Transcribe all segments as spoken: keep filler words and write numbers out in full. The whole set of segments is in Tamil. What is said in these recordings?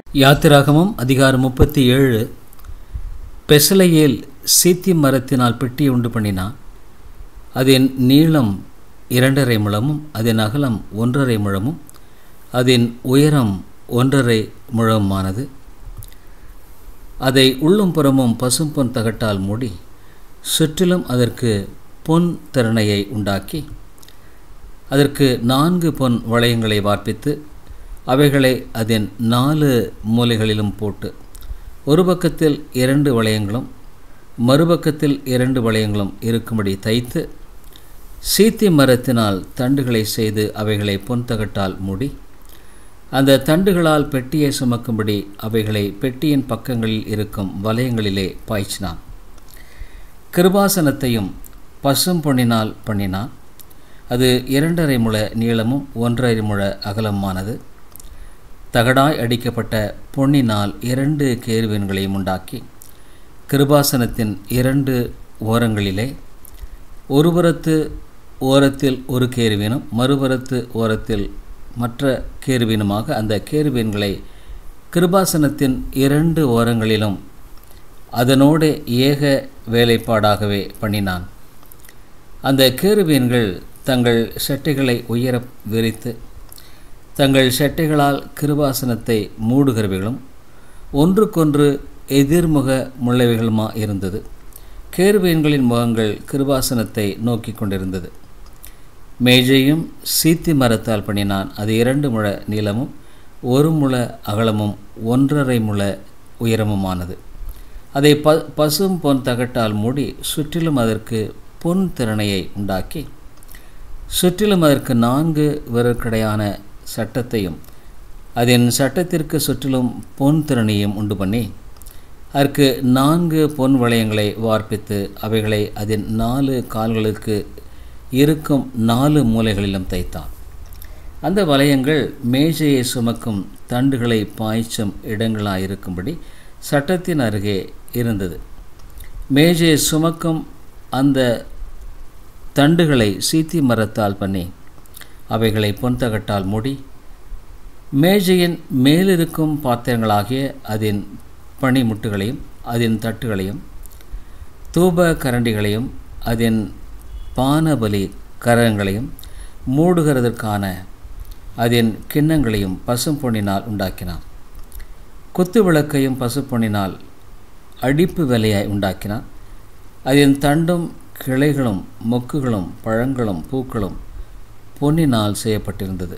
யாத்திராகமம் அதிகாரம் முப்பத்தி ஏழு. பெசலையேல் சீத்திம் மரத்தினால் பெட்டியை உண்டு பண்ணினான். அதன் நீளம் இரண்டரை முழமும் அதன் அகலம் ஒன்றரை முழமும் அதன் உயரம் ஒன்றரை முழமானது. அதை உள்ளும் புறமும் பசும்பொன் தகட்டால் மூடி சுற்றிலும் அதற்கு பொன் திறனையை உண்டாக்கி அதற்கு நான்கு பொன் வளையங்களை வார்ப்பித்து அவைகளை அதன் நாலு மூலைகளிலும் போட்டு ஒரு பக்கத்தில் இரண்டு வளையங்களும் மறுபக்கத்தில் இரண்டு வளையங்களும் இருக்கும்படி தைத்து சீத்தி மரத்தினால் தண்டுகளை செய்து அவைகளை பொன் தகட்டால் மூடி அந்த தண்டுகளால் பெட்டியை சுமக்கும்படி அவைகளை பெட்டியின் பக்கங்களில் இருக்கும் வளையங்களிலே பாய்ச்சினான். கிருபாசனத்தையும் பசும் பொன்னினால் பண்ணினான். அது இரண்டரை முழ நீளமும் ஒன்றரை முழ அகலமானது. தகடாய் அடிக்கப்பட்ட பொன்னினால் இரண்டு கேருபீன்களையும் உண்டாக்கி கிருபாசனத்தின் இரண்டு ஓரங்களிலே ஒருபுறத்து ஓரத்தில் ஒரு கேருபீனும் மறுபுறத்து ஓரத்தில் மற்ற கேருபீனுமாக அந்த கேருபீன்களை கிருபாசனத்தின் இரண்டு ஓரங்களிலும் அதனோடு ஏக வேலைப்பாடாகவே பண்ணினான். அந்த கேருபீன்கள் தங்கள் செட்டைகளை உயர விரித்து தங்கள் செட்டைகளால் கிருபாசனத்தை மூடுகிறவைகளும் ஒன்றுக்கொன்று எதிர்முக முள்ளவைகளுமா இருந்தது. கேருபீன்களின் முகங்கள் கிருபாசனத்தை நோக்கி கொண்டிருந்தது. மேஜையும் சீத்தி மரத்தால் பண்ணினான். அது இரண்டு முழ நீளமும் ஒரு முழ அகலமும் ஒன்றரை முழ உயரமுமானது. அதை ப பசும் பொன் தகட்டால் மூடி சுற்றிலும் அதற்கு பொன் திறனையை உண்டாக்கி சுற்றிலும் அதற்கு நான்கு விரற்கடையான சட்டத்தையும் அதன் சட்டத்திற்கு சுற்றிலும் பொன் திறனையும் உண்டு பண்ணி அதற்கு நான்கு பொன் வளையங்களை வார்ப்பித்து அவைகளை அதன் நாலு கால்களுக்கு இருக்கும் நாலு மூலைகளிலும் தைத்தான். அந்த வளையங்கள் மேஜையை சுமக்கும் தண்டுகளை பாய்ச்சும் இடங்களாயிருக்கும்படி சட்டத்தின் அருகே இருந்தது. மேஜையை சுமக்கும் அந்த தண்டுகளை சீத்தி மரத்தால் பண்ணி அவைகளை பொன் தகட்டால் மூடி மேஜையின் மேலிருக்கும் பாத்திரங்களாகிய அதன் பனிமுட்டுகளையும் அதன் தட்டுகளையும் தூப கரண்டிகளையும் அதன் பானபலி கரங்களையும் மூடுகிறதற்கான அதன் கிண்ணங்களையும் பசும் பொன்னினால் உண்டாக்கினான். குத்து விளக்கையும் பசு பொன்னினால் அடிப்பு வேலையாய் உண்டாக்கினான். அதன் தண்டும் கிளைகளும் மொக்குகளும் பழங்களும் பூக்களும் பொன்னினால் செய்யப்பட்டிருந்தது.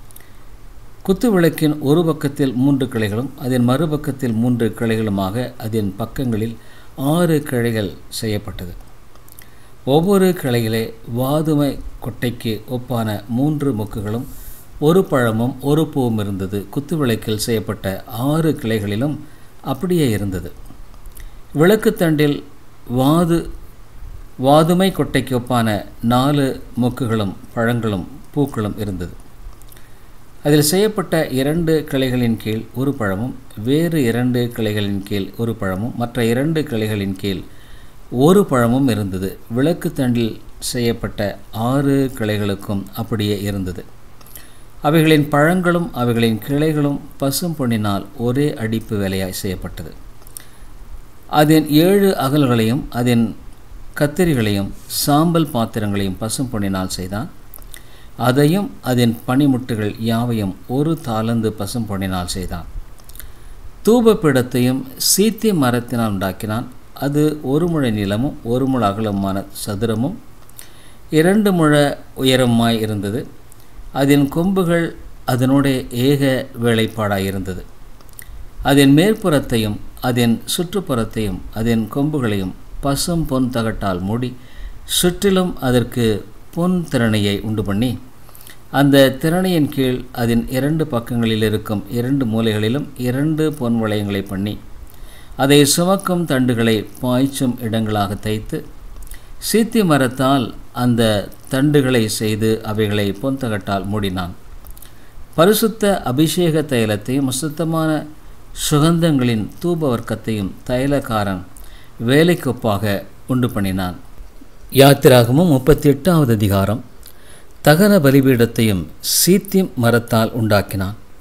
குத்து விளக்கின் ஒரு பக்கத்தில் மூன்று கிளைகளும் அதன் மறுபக்கத்தில் மூன்று கிளைகளுமாக அதன் பக்கங்களில் ஆறு கிளைகள் செய்யப்பட்டது. ஒவ்வொரு கிளையிலே வாதுமை கொட்டைக்கு ஒப்பான மூன்று மொக்குகளும் ஒரு பழமும் ஒரு பூவும் இருந்தது. குத்து விளக்கில் செய்யப்பட்ட ஆறு கிளைகளிலும் அப்படியே இருந்தது. விளக்குத்தண்டில் வாது வாதுமை கொட்டைக்கு ஒப்பான நாலு மொக்குகளும் பழங்களும் பூக்களும் இருந்தது. அதில் செய்யப்பட்ட இரண்டு கிளைகளின் கீழ் ஒரு பழமும் வேறு இரண்டு கிளைகளின் கீழ் ஒரு பழமும் மற்ற இரண்டு கிளைகளின் கீழ் ஒரு பழமும் இருந்தது. விளக்குத்தண்டில் செய்யப்பட்ட ஆறு கிளைகளுக்கும் அப்படியே இருந்தது. அவைகளின் பழங்களும் அவைகளின் கிளைகளும் பசும் பொன்னினால் ஒரே அடிப்பு வேலையாய் செய்யப்பட்டது. அதன் ஏழு அகல்களையும் அதன் கத்திரிகளையும் சாம்பல் பாத்திரங்களையும் பசும் பொன்னினால் செய்தான். அதையும் அதன் பனிமுட்டுகள் யாவையும் ஒரு தாளந்து பசும் பொன்னினால் செய்தான். தூபப்பீடத்தையும் சீத்தி மரத்தினால் உண்டாக்கினான். அது ஒரு முழ நீளமும் ஒரு முழ அகலமான சதுரமும் இரண்டு முழ உயரமாய் இருந்தது. அதன் கொம்புகள் அதனோட ஏக வேலைப்பாடாயிருந்தது. அதன் மேற்புறத்தையும் அதன் சுற்றுப்புறத்தையும் அதன் கொம்புகளையும் பசும் பொன் தகட்டால் மூடி சுற்றிலும் அதற்கு பொன் திறனையை உண்டு பண்ணி அந்த திறனையின் கீழ் அதன் இரண்டு பக்கங்களில் இருக்கும் இரண்டு மூலைகளிலும் இரண்டு பொன் வளையங்களை பண்ணி அதை சுமக்கும் தண்டுகளை பாய்ச்சும் இடங்களாக தைத்து சீத்தி மரத்தால் அந்த தண்டுகளை செய்து அவைகளை பொன் தகட்டால் மூடினான். பரிசுத்த அபிஷேக தைலத்தையும் சுத்தமான சுகந்தங்களின் தூப வர்க்கத்தையும் தைலக்காரன் வேலைக்கொப்பாக உண்டு பண்ணினான். யாத்திராகமும் முப்பத்தி எட்டாவது அதிகாரம். தகன பலிபீடத்தையும் சீத்திம் மரத்தால் உண்டாக்கினான்.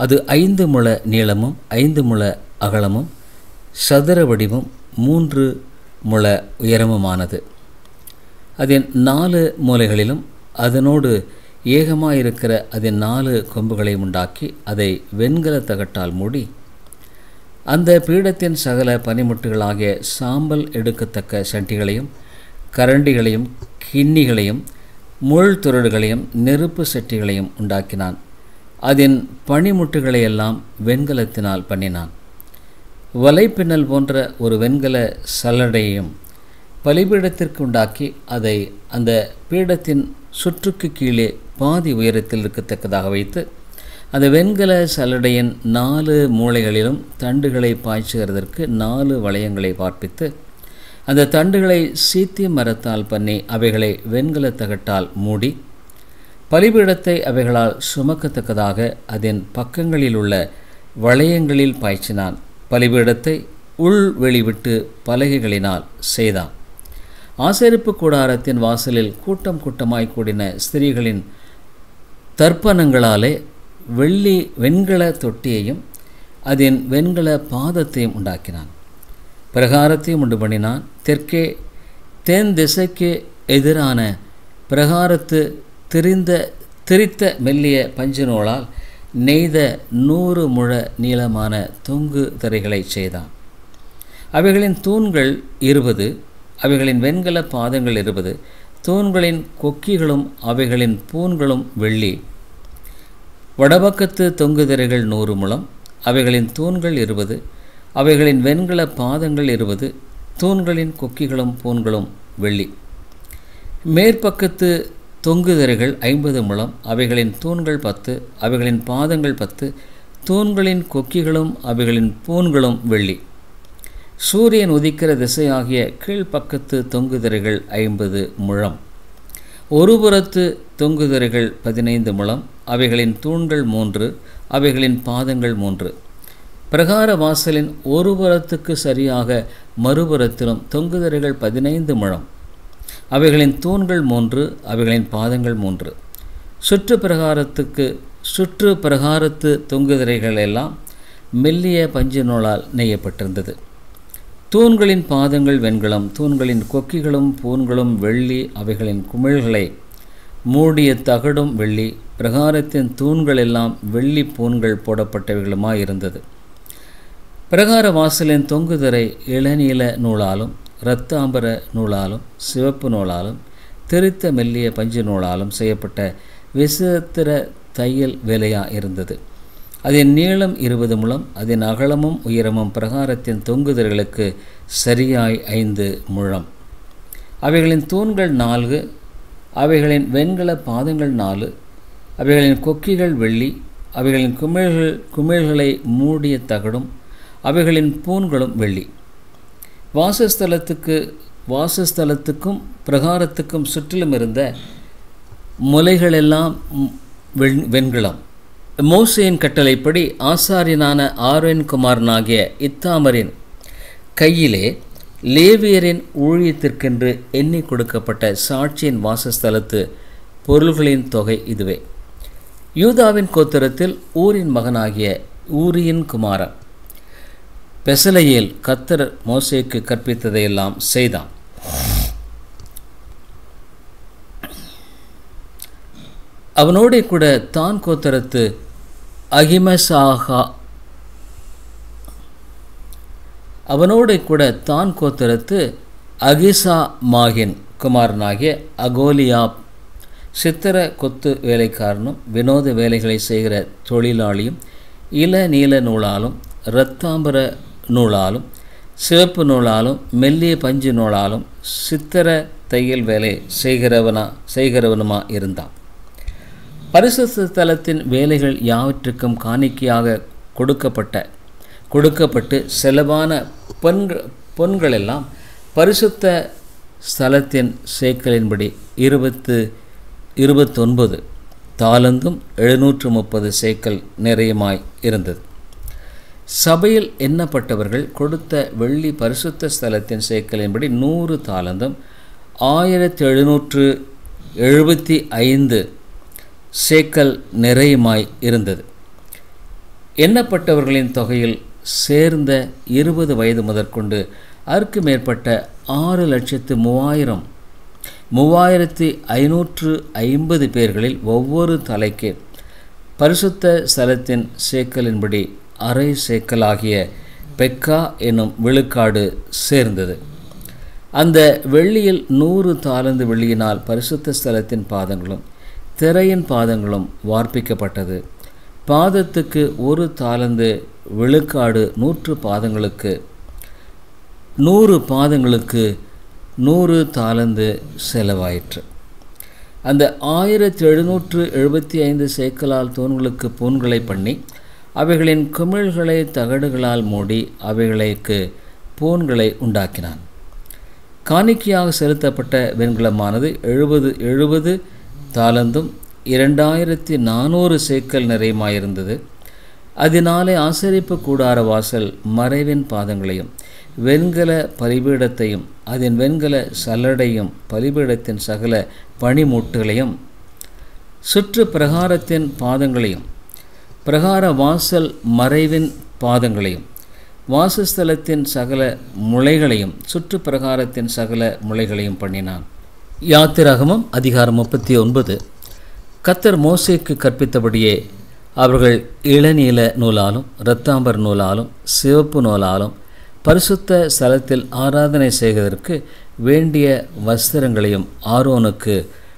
அது ஐந்து முழ நீளமும் ஐந்து முழ அகலமும் சதுர வடிவும் மூன்று முழ உயரமுமானது. அதன் நாலு மூலைகளிலும் அதனோடு ஏகமாயிருக்கிற அதன் நாலு கொம்புகளை உண்டாக்கி அதை வெண்கல தகட்டால் மூடி அந்த பீடத்தின் சகல பனிமுட்டுகளாகிய சாம்பல் எடுக்கத்தக்க சட்டிகளையும் கரண்டிகளையும் கிண்ணிகளையும் முள் துறடுகளையும் நெருப்பு சட்டிகளையும் உண்டாக்கினான். அதன் பனிமுட்டுகளையெல்லாம் வெண்கலத்தினால் பண்ணினான். வலைப்பின்னல் போன்ற ஒரு வெண்கல சல்லடையையும் பலிபீடத்திற்கு உண்டாக்கி அதை அந்த பீடத்தின் சுற்றுக்கு கீழே பாதி உயரத்தில் இருக்கத்தக்கதாக வைத்து அந்த வெண்கல சல்லடையின் நாலு மூலைகளிலும் தண்டுகளை பாய்ச்சுகிறதற்கு நாலு வளையங்களை பார்ப்பித்து அந்த தண்டுகளை சீத்திய மரத்தால் பண்ணி அவைகளை வெண்கல தகட்டால் மூடி பலிபீடத்தை அவைகளால் சுமக்கத்தக்கதாக அதன் பக்கங்களில் உள்ள வளையங்களில் பாய்ச்சினான். பலிபீடத்தை உள் வெளிவிட்டு பலகைகளினால் செய்தான். ஆசரிப்பு கூடாரத்தின் வாசலில் கூட்டம் கூட்டமாய் கூடின ஸ்திரீகளின் தர்ப்பணங்களாலே வெள்ளி வெண்கல தொட்டியையும் அதன் வெண்கல பாதத்தையும் உண்டாக்கினான். பிரகாரத்தையும் உண்டு பண்ணினான். தெற்கே தென் திசைக்கு எதிரான பிரகாரத்து திரிந்த திரித்த மெல்லிய பஞ்சு நூலால் நெய்த நூறு முழ நீளமான தொங்கு திரைகளை செய்தான். அவைகளின் தூண்கள் இருபது, அவைகளின் வெண்கல பாதங்கள் இருபது, தூண்களின் கொக்கிகளும் அவைகளின் பூண்களும் வெள்ளி. வடபக்கத்து தொங்கு திரைகள் நூறு முழம், அவைகளின் தூண்கள் இருபது, அவைகளின் வெண்கல பாதங்கள் இருபது, தூண்களின் கொக்கிகளும் பூண்களும் வெள்ளி. மேற்பக்கத்து தொங்கு திரைகள் ஐம்பது முழம், அவைகளின் தூண்கள் பத்து, அவைகளின் பாதங்கள் பத்து, தூண்களின் கொக்கிகளும் அவைகளின் பூண்களும் வெள்ளி. சூரியன் உதிக்கிற திசையாகிய கீழ்ப்பக்கத்து தொங்கு திரைகள் ஐம்பது முழம். ஒரு புறத்து தொங்கு திரைகள் பதினைந்து முழம், அவைகளின் தூண்கள் மூன்று, அவைகளின் பாதங்கள் மூன்று. பிரகார வாசலின் ஒரு புறத்துக்கு சரியாக மறுபுறத்திலும் தொங்கு திரைகள் பதினைந்து முழம், அவைகளின் தூண்கள் மூன்று, அவைகளின் பாதங்கள் மூன்று. சுற்று பிரகாரத்துக்கு சுற்று பிரகாரத்து தொங்கு திரைகள் எல்லாம் மெல்லிய பஞ்சு நூலால் நெய்யப்பட்டிருந்தது. தூண்களின் பாதங்கள் வெண்கலம், தூண்களின் கொக்கிகளும் பூண்களும் வெள்ளி, அவைகளின் குமிழ்களை மூடிய தகடும் வெள்ளி. பிரகாரத்தின் தூண்கள் எல்லாம் வெள்ளி பூண்கள் போடப்பட்டவைகளுமாயிருந்தது. பிரகார வாசலின் தொங்கு திரை இளநீல நூலாலும் இரத்தாம்பர நூலாலும் சிவப்பு நூலாலும் திரித்த மெல்லிய பஞ்சு நூலாலும் செய்யப்பட்ட விசித்திர தையல் வேலையாக இருந்தது. அதன் நீளம் இருபது முழம், அதன் அகலமும் உயரமும் பிரகாரத்தின் தொங்குதிரைகளுக்கு சரியாய் ஐந்து முழம். அவைகளின் தூண்கள் நான்கு, அவைகளின் வெண்கல பாதங்கள் நாலு, அவைகளின் கொக்கிகள் வெள்ளி, அவைகளின் குமிழ்கள் குமிழ்களை மூடிய தகடும் அவைகளின் பூண்களும் வெள்ளி. வாசஸ்தலத்துக்கு வாசஸ்தலத்துக்கும் பிரகாரத்துக்கும் சுற்றிலும் இருந்த முலைகளெல்லாம் வெண் வெண்கலம். மோசேயின் கட்டளைப்படி ஆசாரியனான ஆரோன் குமாரனாகிய இத்தாமரின் கையிலே லேவியரின் ஊழியத்திற்கென்று எண்ணி கொடுக்கப்பட்ட சாட்சியின் வாசஸ்தலத்து பொருள்களின் தொகை இதுவே. யூதாவின் கோத்திரத்தில் ஊரின் மகனாகிய ஊரியின் குமாரன் பெசலையேல் கர்த்தர் மோசேக்கு கற்பித்ததையெல்லாம் செய்தான். அவனோடே கூட தான் கோத்திரத்து அகிமசாகா அவனோடே கூட தான் கோத்திரத்து அகிசா மாகின் குமாரனாகிய அகோலியாப் சித்திர கொத்து வேலைக்காரனும் வினோத வேலைகளை செய்கிற தொழிலாளியும் இள நீல நூலாலும் இரத்தாம்பர நூலாலும் சிவப்பு நூலாலும் மெல்லிய பஞ்சு நூலாலும் சித்திர தையல் வேலை செய்கிறவனா செய்கிறவனுமா இருந்தான். பரிசுத்த ஸ்தலத்தின் வேலைகள் யாவற்றுக்கும் காணிக்கையாக கொடுக்கப்பட்ட கொடுக்கப்பட்டு செலவான பொன்கள் பொன்களெல்லாம் பரிசுத்த ஸ்தலத்தின் சேக்கலின்படி இருபத்து இருபத்தொன்பது தாலந்தும் எழுநூற்று முப்பது சேக்கல் நிறையமாய் இருந்தது. சபையில் எண்ணப்பட்டவர்கள் கொடுத்த வெள்ளி பரிசுத்த ஸ்தலத்தின் சேக்கலின்படி நூறு தாலந்தும் ஆயிரத்தி எழுநூற்று எழுபத்தி ஐந்து சேக்கல் நிறையுமாய் இருந்தது. எண்ணப்பட்டவர்களின் தொகையில் சேர்ந்த இருபது வயது முதற்கொண்டு அதற்கு மேற்பட்ட ஆறு லட்சத்து மூவாயிரம் மூவாயிரத்தி ஐநூற்று ஐம்பது பேர்களில் ஒவ்வொரு தலைக்கு பரிசுத்த ஸ்தலத்தின் சேக்கலின்படி அரை சேக்கலாகிய பெக்கா என்னும் விழுக்காடு சேர்ந்தது. அந்த வெள்ளியில் நூறு தாலந்து வெள்ளியினால் பரிசுத்த ஸ்தலத்தின் பாதங்களும் திரையின் பாதங்களும் வார்ப்பிக்கப்பட்டது. பாதத்துக்கு ஒரு தாலந்து விழுக்காடு நூற்று பாதங்களுக்கு நூறு பாதங்களுக்கு நூறு தாலந்து செலவாயிற்று. அந்த ஆயிரத்தி எழுநூற்று எழுபத்தி ஐந்து சேக்கலால் தூண்களுக்கு பூண்களை பண்ணி அவைகளின் குமிழ்களை தகடுகளால் மூடி அவைகளுக்கு பூண்களை உண்டாக்கினான். காணிக்கையாக செலுத்தப்பட்ட வெண்கலமானது எழுபது எழுபது தாலந்தும் இரண்டாயிரத்தி நானூறு சேக்கல் நிறையமாயிருந்தது. அதனாலே ஆசரிப்பு கூடார வாசல் மறைவின் பாதங்களையும் வெண்கல பலிபீடத்தையும் அதன் வெண்கல சல்லடையும் பலிபீடத்தின் சகல பணிமூட்டுகளையும் சுற்று பிரகாரத்தின் பாதங்களையும் பிரகார வாசல் மறைவின் பாதங்களையும் வாசஸ்தலத்தின் சகல முளைகளையும் சுற்று பிரகாரத்தின் சகல முளைகளையும் பண்ணினான். யாத்திராகமம் அதிகாரம் முப்பத்தி ஒன்பது. கர்த்தர் மோசேக்கு கற்பித்தபடியே அவர்கள் இளநீல நூலாலும் இரத்தாம்பர் நூலாலும் சிவப்பு நூலாலும் பரிசுத்த ஸ்தலத்தில் ஆராதனை செய்வதற்கு வேண்டிய வஸ்திரங்களையும் ஆரோனுக்கு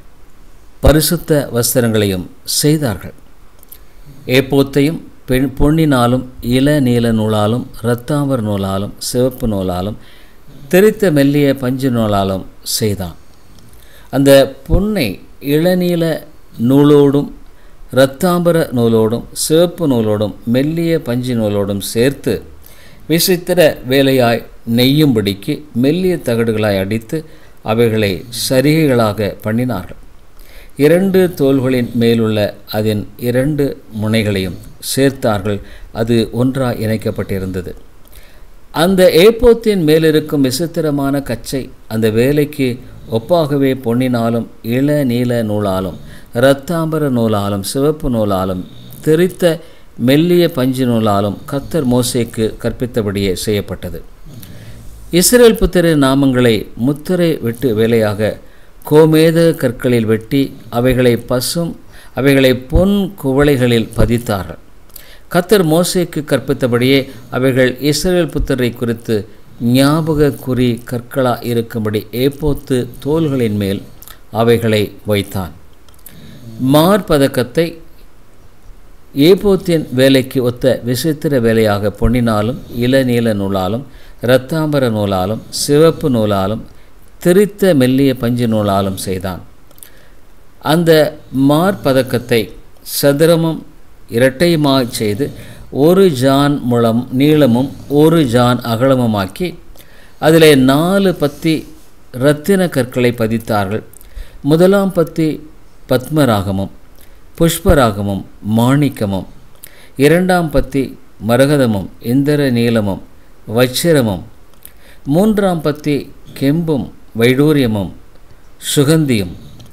பரிசுத்த வஸ்திரங்களையும் செய்தார்கள். ஏப்போத்தையும் பெண் பொன்னினாலும் இளநீல நூலாலும் இரத்தாம்பர் நூலாலும் சிவப்பு நூலாலும் தெரித்த மெல்லிய பஞ்சு நூலாலும் செய்தான். அந்த பொன்னை இளநீல நூலோடும் இரத்தாம்பர நூலோடும் சிவப்பு நூலோடும் மெல்லிய பஞ்சு நூலோடும் சேர்த்து விசித்திர வேலையாய் நெய்யும்படிக்கு மெல்லிய தகடுகளாய் அடித்து அவைகளை சரிகைகளாக பண்ணினார்கள். இரண்டு தோள்களின் மேலுள்ள அதன் இரண்டு முனைகளையும் சேர்த்தார்கள். அது ஒன்றாய் இணைக்கப்பட்டிருந்தது. அந்த ஏப்போத்தின் மேலிருக்கும் விசித்திரமான கச்சை அந்த வேலைக்கு ஒப்பாகவே பொன்னினாலும் இள நீல நூலாலும் இரத்தாம்பர நூலாலும் சிவப்பு நூலாலும் தெரித்த மெல்லிய பஞ்சு நூலாலும் கர்த்தர் மோசேக்கு கற்பித்தபடியே செய்யப்பட்டது. இஸ்ரவேல் புத்திரரின் நாமங்களை முத்திரை வெட்டு வேலையாக கோமேத கற்களில் வெட்டி அவைகளை பசும் அவைகளை பொன் குவளைகளில் பதித்தார்கள். கர்த்தர் மோசேக்கு கற்பித்தபடியே அவைகள் இஸ்ரவேல் புத்திரரை குறித்து ஞாபக குறி கற்களா இருக்கும்படி ஏப்போத்து தோள்களின் மேல் அவைகளை வைத்தான். மார்பதக்கத்தை ஏப்போத்தின் வேலைக்கு ஒத்த விசித்திர வேலையாக பொன்னினாலும் இளநீல நூலாலும் இரத்தாம்பர நூலாலும் சிவப்பு நூலாலும் திரித்த மெல்லிய பஞ்சு நூலாலும் செய்தான். அந்த மார்பதக்கத்தை சதுரமும் இரட்டையுமாய் செய்து ஒரு ஜான் முழம் நீளமும் ஒரு ஜான் அகலமுமாக்கி அதிலே நாலு பத்தி இரத்தின கற்களை பதித்தார்கள். முதலாம் பத்தி பத்மராகமும் புஷ்பராகமும் மாணிக்கமும், இரண்டாம் பத்தி மரகதமும் இந்திர நீலமும் வச்சிரமும், மூன்றாம் பத்தி கெம்பும் வைடூரியமும் சுகந்தியும்,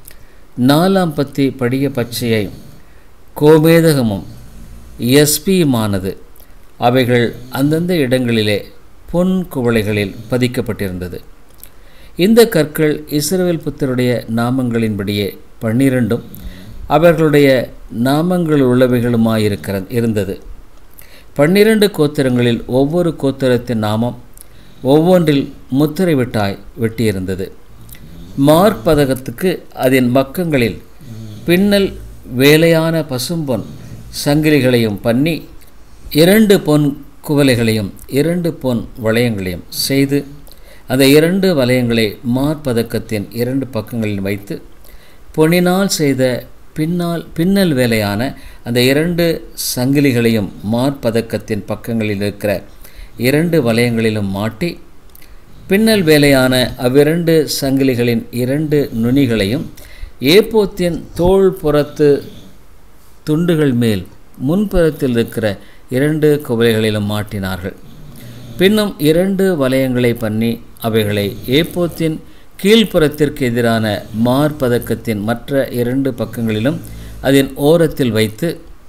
நாலாம் பத்தி படிக பச்சையை கோமேதகமும் எஸ்பியுமானது. அவைகள் அந்தந்த இடங்களிலே பொன் குவளைகளில் பதிக்கப்பட்டிருந்தது. இந்த கற்கள் இஸ்ரவேல் புத்தருடைய நாமங்களின்படியே பன்னிரண்டும் அவர்களுடைய நாமங்கள் உள்ளவைகளுமாயிருக்கிற இருந்தது. பன்னிரண்டு கோத்திரங்களில் ஒவ்வொரு கோத்திரத்தின் நாமம் ஒவ்வொன்றில் முத்திரை விட்டாய் வெட்டியிருந்தது. மார்பதகத்துக்கு அதன் பக்கங்களில் பின்னல் வேலையான பசும்பொன் சங்கிலிகளையும் பண்ணி இரண்டு பொன் குவளைகளையும் இரண்டு பொன் வளையங்களையும் செய்து அந்த இரண்டு வளையங்களை மார்பதக்கத்தின் இரண்டு பக்கங்களில் வைத்து பொன்னினால் செய்த பின்னால் பின்னல் வேலையான அந்த இரண்டு சங்கிலிகளையும் மார்பதக்கத்தின் பக்கங்களில் இருக்கிற இரண்டு வளையங்களிலும் மாட்டி பின்னல் வேலையான அவ்விரண்டு சங்கிலிகளின் இரண்டு நுனிகளையும் ஏப்போத்தின் தோள் புறத்து துண்டுகள் மேல் முன்புறத்தில் இருக்கிற இரண்டு குவளைகளிலும் மாட்டினார்கள். பின்னும் இரண்டு வளையங்களை பண்ணி அவைகளை ஏப்போத்தின் கீழ்ப்புறத்திற்கு எதிரான மார்பதக்கத்தின் மற்ற இரண்டு பக்கங்களிலும் அதன் ஓரத்தில் வைத்து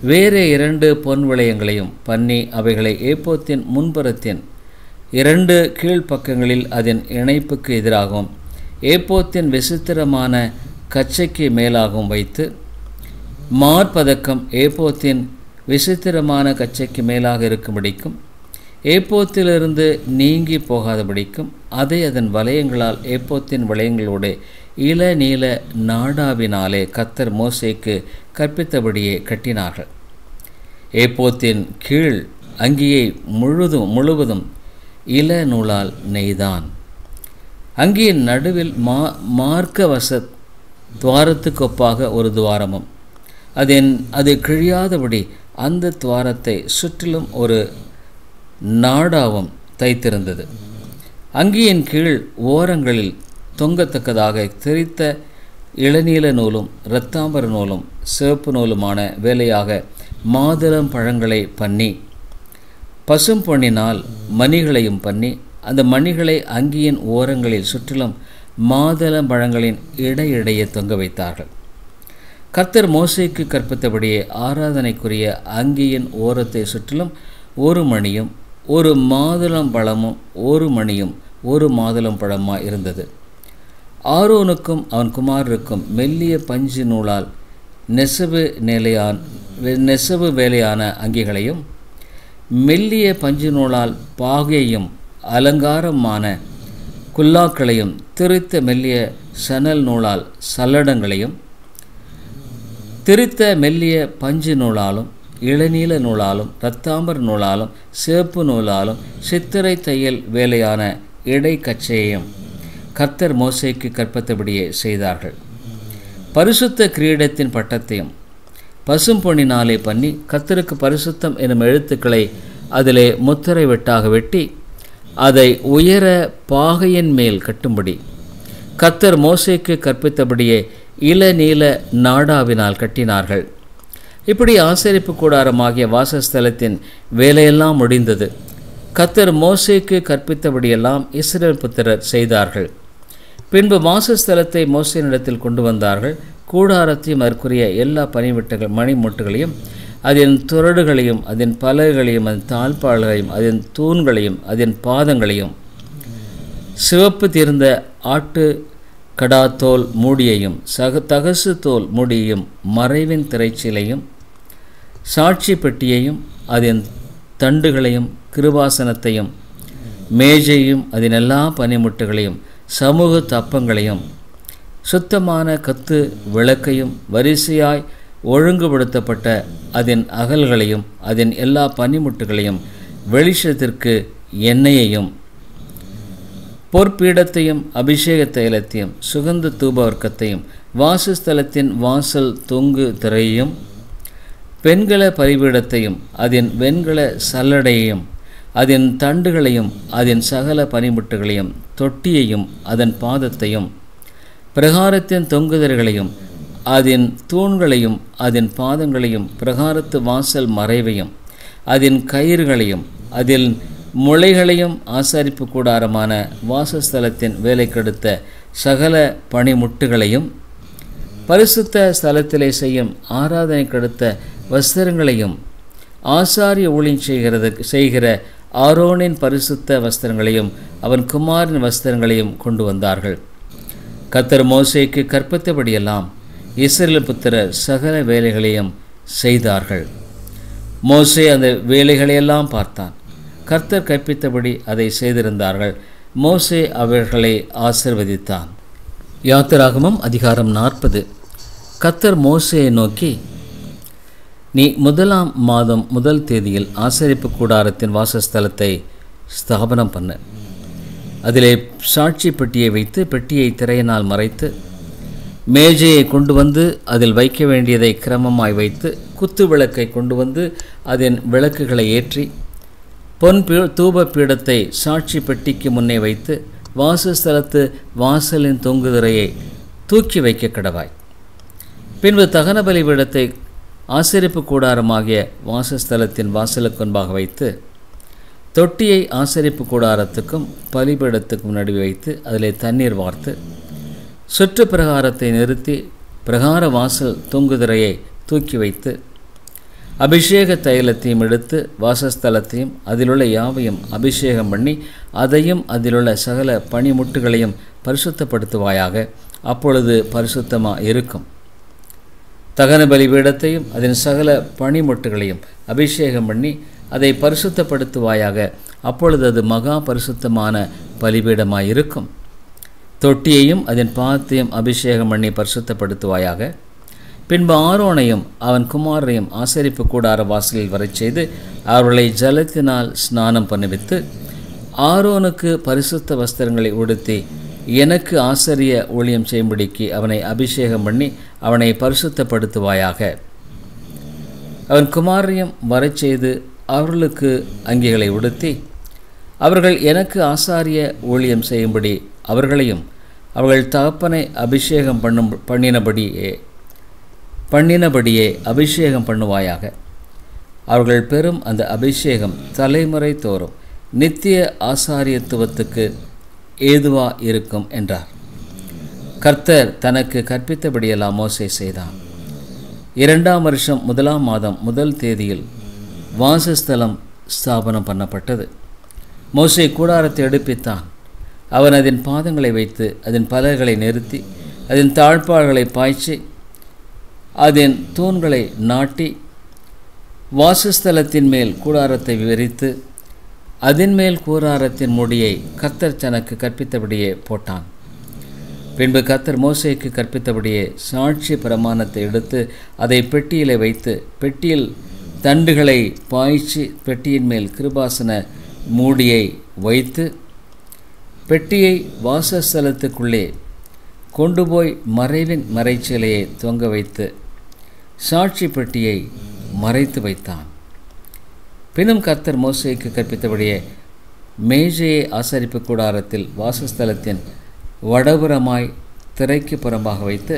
வேறு இரண்டு பொன் வளையங்களையும் பண்ணி அவைகளை ஏப்போத்தின் முன்புறத்தின் இரண்டு கீழ்ப்பக்கங்களில் அதன் இணைப்புக்கு எதிராகவும் ஏப்போத்தின் விசித்திரமான கச்சைக்கு மேலாகவும் வைத்து மார்பதக்கம் ஏப்போத்தின் விசித்திரமான கச்சைக்கு மேலாக இருக்கும்படிக்கும் ஏப்போத்திலிருந்து நீங்கி போகாதபடிக்கும் அதை அதன் வளையங்களால் ஏப்போத்தின் வளையங்களோடு இளநீல நாடாவினாலே கர்த்தர் மோசேக்கு கற்பித்தபடியே கட்டினார்கள். ஏப்போத்தின் கீழ் அங்கியை முழுதும் முழுவதும் இள நூலால் நெய்தான். அங்கியின் நடுவில் மா மார்க்கவச துவாரத்துக்கொப்பாக ஒரு துவாரமும் அதன் அது கிழியாதபடி அந்த துவாரத்தை சுற்றிலும் ஒரு நாடாவும் தைத்திருந்தது. அங்கியின் கீழ் ஓரங்களில் தொங்கத்தக்கதாக திரித்த இளநீல நூலும் இரத்தாம்பர நூலும் சிவப்பு நூலுமான வேலையாக மாதுளம் பழங்களை பண்ணி பசும் பொன்னினால் மணிகளையும் பண்ணி அந்த மணிகளை அங்கியின் ஓரங்களில் சுற்றிலும் மாதுளம் பழங்களின் இடையிடையே தொங்க வைத்தார்கள். கர்த்தர் மோசேக்கு கற்பித்தபடியே ஆராதனைக்குரிய அங்கியின் ஓரத்தை சுற்றிலும் ஒரு மணியும் ஒரு மாதுளம் பழமும் ஒரு மணியும் ஒரு மாதுளம் பழமாய் இருந்தது. ஆரோனுக்கும் அவன் குமாரருக்கும் மெல்லிய பஞ்சு நூலால் நெசவு நிலையான் நெசவு வேலையான அங்கிகளையும் மெல்லிய பஞ்சு நூலால் பாகையும் அலங்காரமான குல்லாக்களையும் திரித்த மெல்லிய சணல் நூலால் சல்லடங்களையும் திரித்த மெல்லிய பஞ்சு நூலாலும் இளநீல நூலாலும் இரத்தாம்பர நூலாலும் சிவப்பு நூலாலும் சித்திரை தையல் வேலையான இடைக்கச்சையையும் கர்த்தர் மோசேக்கு கற்பித்தபடியே செய்தார்கள். பரிசுத்த கிரீடத்தின் பட்டத்தையும் பசும் பொன்னினாலே பண்ணி கர்த்தருக்கு பரிசுத்தம் எனும் எழுத்துக்களை அதிலே முத்திரை வெட்டாக வெட்டி அதை உயர பாகையின் மேல் கட்டும்படி கர்த்தர் மோசேக்கு கற்பித்தபடியே இளநீல நாடாவினால் கட்டினார்கள். இப்படி ஆசரிப்பு கூடாரமாகிய வாசஸ்தலத்தின் வேலையெல்லாம் முடிந்தது. கர்த்தர் மோசேக்கு கற்பித்தபடியெல்லாம் இஸ்ரவேல் புத்திரர் செய்தார்கள். பின்பு வாசஸ்தலத்தை மோசேனிடத்தில் கொண்டு வந்தார்கள். கூடாரத்தையும் அதற்குரிய எல்லா பனிமுட்டுகள் மணிமுட்டுகளையும் அதன் துரடுகளையும் அதன் பலகைகளையும் அதன் தாழ்பாள்களையும் அதன் தூண்களையும் அதன் பாதங்களையும் சிவப்பு தீர்ந்த ஆட்டு கடாத்தோல் மூடியையும் சக தகசு தோல் மூடியையும் மறைவின் திரைச்சீலையும் சாட்சி பெட்டியையும் அதன் தண்டுகளையும் கிருபாசனத்தையும் மேஜையும் அதன் எல்லா பனிமுட்டுகளையும் சமூக தப்பங்களையும் சுத்தமான கத்து விளக்கையும் வரிசையாய் ஒழுங்குபடுத்தப்பட்ட அதன் அகல்களையும் அதன் எல்லா பனிமுட்டுகளையும் வெளிச்சத்திற்கு எண்ணெயையும் பொற்பீடத்தையும் அபிஷேக தைலத்தையும் சுகந்த தூபவர்க்கத்தையும் வாசஸ்தலத்தின் வாசல் தொங்கு திரையையும் வெண்கல பரிபீடத்தையும் அதன் வெண்கல சல்லடையையும் அதன் தண்டுகளையும் அதன் சகல பனிமுட்டுகளையும் தொட்டியையும் அதன் பாதத்தையும் பிரகாரத்தின் தொங்குதர்களையும் அதன் தூண்களையும் அதன் பாதங்களையும் பிரகாரத்து வாசல் மறைவையும் அதன் கயிறுகளையும் அதில் முளைகளையும் ஆசாரிப்பு கூடாரமான வாசஸ்தலத்தின் வேலைக்கெடுத்த சகல பனிமுட்டுகளையும் பரிசுத்த ஸ்தலத்திலே செய்யும் ஆராதனை கெடுத்த வஸ்திரங்களையும் ஆசாரிய ஊழியம் செய்கிறது செய்கிற ஆரோனின் பரிசுத்த வஸ்திரங்களையும் அவன் குமாரின் வஸ்திரங்களையும் கொண்டு வந்தார்கள். கர்த்தர் மோசேக்கு கற்பித்தபடியெல்லாம் இஸ்ரவேல் புத்திரர் சகல வேலைகளையும் செய்தார்கள். மோசே அந்த வேலைகளையெல்லாம் பார்த்தான். கர்த்தர் கற்பித்தபடி அதை செய்திருந்தார்கள். மோசே அவர்களை ஆசீர்வதித்தான். யாத்திராகமம் அதிகாரம் நாற்பது. கர்த்தர் மோசேயை நோக்கி, நீ முதலாம் மாதம் முதல் தேதியில் ஆசரிப்பு கூடாரத்தின் வாசஸ்தலத்தை ஸ்தாபனம் பண்ண, அதிலே சாட்சி பெட்டியை வைத்து பெட்டியை திரையினால் மறைத்து மேஜையை கொண்டு வந்து அதில் வைக்க வேண்டியதை கிரமமாய் வைத்து குத்து விளக்கை கொண்டு வந்து அதன் விளக்குகளை ஏற்றி பொன் பீ தூப பீடத்தை சாட்சி பெட்டிக்கு முன்னே வைத்து வாசஸ்தலத்து வாசலின் தொங்குதிரையை தூக்கி வைக்க கடவாய். பின்பு தகன பலி பீடத்தை ஆசரிப்பு கூடாரமாகிய வாசஸ்தலத்தின் வாசலுக்கு முன்பாக வைத்து தொட்டியை ஆசரிப்பு கூடாரத்துக்கும் பலிபீடத்துக்கும் நடுவே வைத்து அதிலே தண்ணீர் வார்த்து சுற்று பிரகாரத்தை நிறுத்தி பிரகார வாசல் தொங்குதிரையை தூக்கி வைத்து அபிஷேக தைலத்தையும் எடுத்து வாசஸ்தலத்தையும் அதிலுள்ள யாவையும் அபிஷேகம் பண்ணி அதையும் அதிலுள்ள சகல பனிமுட்டுகளையும் பரிசுத்தப்படுத்துவாயாக, அப்பொழுது பரிசுத்தமாக இருக்கும். தகன பலிபீடத்தையும் அதன் சகல பனிமுட்டுகளையும் அபிஷேகம் பண்ணி அதை பரிசுத்தப்படுத்துவாயாக, அப்பொழுது அது மகா பரிசுத்தமான பலிபீடமாக இருக்கும். தொட்டியையும் அதன் பாதத்தையும் அபிஷேகம் பண்ணி பரிசுத்தப்படுத்துவாயாக. பின்பு ஆரோனையும் அவன் குமாரையும் ஆசரிப்பு கூடார வாசலில் வரச் செய்து அவர்களை ஜலத்தினால் ஸ்நானம் பண்ணுவித்து, ஆரோனுக்கு பரிசுத்த வஸ்திரங்களை உடுத்தி எனக்கு ஆசரிய ஊழியம் செய்யும்படிக்கு அவனை அபிஷேகம் பண்ணி அவனை பரிசுத்தப்படுத்துவாயாக. அவன் குமாரையும் வரச் செய்து அவர்களுக்கு அங்கிகளை உடுத்தி அவர்கள் எனக்கு ஆசாரிய ஊழியம் செய்யும்படி அவர்களையும் அவர்கள் தகப்பனை அபிஷேகம் பண்ணும் பண்ணினபடியே பண்ணினபடியே அபிஷேகம் பண்ணுவாயாக. அவர்கள் பெறும் அந்த அபிஷேகம் தலைமுறை தோறும் நித்திய ஆசாரியத்துவத்துக்கு ஏதுவா இருக்கும் என்றார். கர்த்தர் தனக்கு கற்பித்தபடியெல்லாம் மோசே செய்தான். இரண்டாம் வருஷம் முதலாம் மாதம் முதல் தேதியில் வாசஸ்தலம் ஸ்தாபனம் பண்ணப்பட்டது. மோசே கூடாரத்தை எடுப்பித்தான். அவன் அதன் பாதங்களை வைத்து அதன் பலகைகளை நிறுத்தி அதன் தாழ்பாள்களை பாய்ச்சி அதன் தூண்களை நாட்டி வாசஸ்தலத்தின் மேல் கூடாரத்தை விரித்து அதன் மேல் கூடாரத்தின் முடியை கர்த்தர் தனக்கு கற்பித்தபடியே போட்டான். பின்பு கர்த்தர் மோசேக்கு கற்பித்தபடியே சாட்சி பிரமாணத்தை எடுத்து அதை பெட்டியிலே வைத்து பெட்டியில் தண்டுகளை பாய்ச்சி பெட்டியின் மேல் கிருபாசன மூடியை வைத்து பெட்டியை வாசஸ்தலத்துக்குள்ளே கொண்டு போய் மறைவின் மறைச்சிலையை தொங்க வைத்து சாட்சி பெட்டியை மறைத்து வைத்தான். பின்னும் கர்த்தர் மோசேக்கு கற்பித்தபடியே மேஜையை ஆசரிப்பு கூடாரத்தில் வாசஸ்தலத்தின் வடபுறமாய் திரைக்கு புறம்பாக வைத்து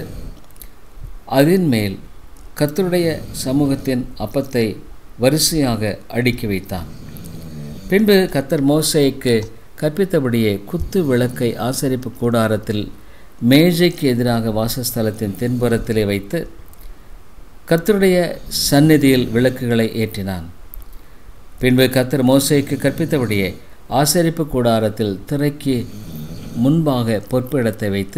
அதன் மேல் கர்த்தருடைய சமூகத்தின் அப்பத்தை வரிசையாக அடுக்கி வைத்தான். பின்பு கர்த்தர் மோசேக்கு கற்பித்தபடியே குத்து விளக்கை ஆசரிப்பு கூடாரத்தில் மேஜைக்கு எதிராக வாசஸ்தலத்தின் தென்புறத்திலே வைத்து கர்த்தருடைய சந்நிதியில் விளக்குகளை ஏற்றினான். பின்பு கர்த்தர் மோசேக்கு கற்பித்தபடியே ஆசரிப்பு கூடாரத்தில் திரைக்கு முன்பாக பொற்பிடத்தை வைத்து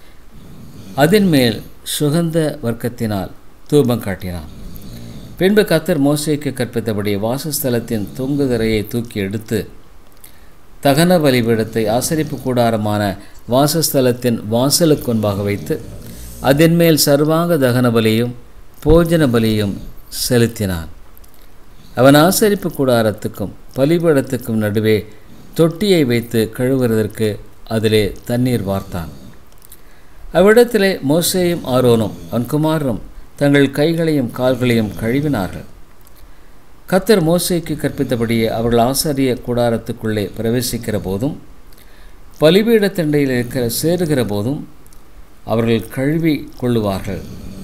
அதன் மேல் சுகந்த வர்க்கத்தினால் தூபம் காட்டினான். பின்பு கர்த்தர் மோசேக்கு கற்பித்தபடி வாசஸ்தலத்தின் தொங்குதிரையை தூக்கி எடுத்து தகன பலிபீடத்தை ஆசரிப்பு கூடாரமான வாசஸ்தலத்தின் வாசலுக்கு முன்பாக வைத்து அதன் மேல் சர்வாங்க தகன பலியும் போஜன பலியும் செலுத்தினான். அவன் ஆசரிப்பு கூடாரத்துக்கும் பலிபீடத்துக்கும் நடுவே தொட்டியை வைத்து கழுவுவதற்கு அதிலே தண்ணீர் வார்த்தான். அவ்விடத்திலே மோசேயும் ஆரோனும் அவன் குமாரனும் தங்கள் கைகளையும் கால்களையும் கழுவினார்கள். கர்த்தர் மோசேக்கு கற்பித்தபடியே அவர்கள் ஆசாரிய கூடாரத்துக்குள்ளே பிரவேசிக்கிற போதும் பலிபீடத்தண்டையில் இருக்கிற சேருகிற போதும் அவர்கள் கழுவி கொள்ளுவார்கள்.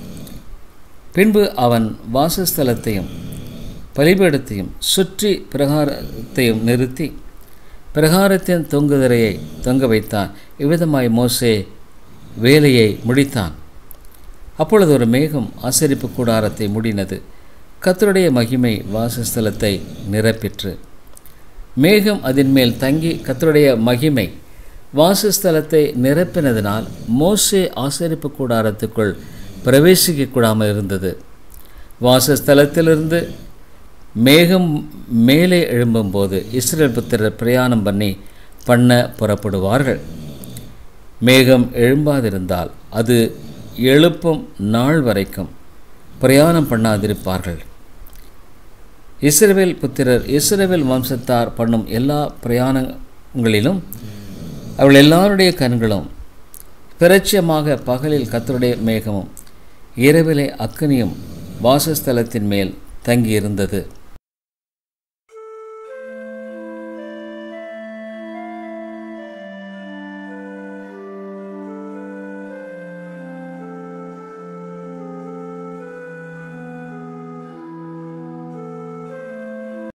பின்பு அவன் வாசஸ்தலத்தையும் பலிபீடத்தையும் சுற்றி பிரகாரத்தையும் நிறுத்தி பிரகாரத்தின் தொங்குதிரையை தொங்க வைத்தான். இவ்விதமாய் மோசே வேலையை முடித்தான். அப்பொழுது ஒரு மேகம் ஆசரிப்பு கூடாரத்தை மூடினது. கர்த்தருடைய மகிமை வாசஸ்தலத்தை நிரப்பிற்று. மேகம் அதன் மேல் தங்கி கர்த்தருடைய மகிமை வாசஸ்தலத்தை நிரப்பினதினால் மோசே ஆசரிப்பு கூடாரத்துக்குள் பிரவேசிக்க கூடாமல் இருந்தது. வாசஸ்தலத்திலிருந்து மேகம் மேலே எழும்பும்போது இஸ்ரவேல் புத்திரர் பிரயாணம் பண்ணி பண்ண புறப்படுவார்கள். மேகம் எழும்பாதிருந்தால் அது எழுப்பும் நாள் வரைக்கும் பிரயாணம் பண்ணாதிருப்பார்கள். இஸ்ரவேல் புத்திரர் இஸ்ரவேல் வம்சத்தார் பண்ணும் எல்லா பிரயாணங்களிலும் அவள் எல்லாருடைய கண்களும் பிரட்சியமாக பகலில் கர்த்தருடைய மேகமும் இரவிலே அக்கினியும் வாசஸ்தலத்தின் மேல் தங்கியிருந்தது.